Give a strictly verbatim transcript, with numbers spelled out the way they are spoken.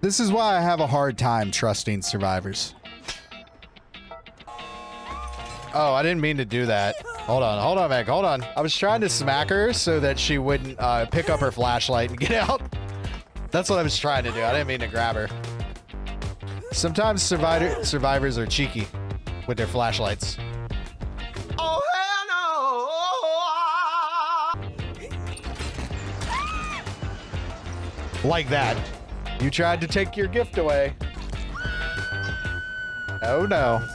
This is why I have a hard time trusting survivors. Oh, I didn't mean to do that. Hold on, hold on, Meg, hold on. I was trying to smack her so that she wouldn't uh, pick up her flashlight and get out. That's what I was trying to do. I didn't mean to grab her. Sometimes survivor survivors are cheeky with their flashlights. Oh, hell no! Like that. You tried to take your gift away. Oh no.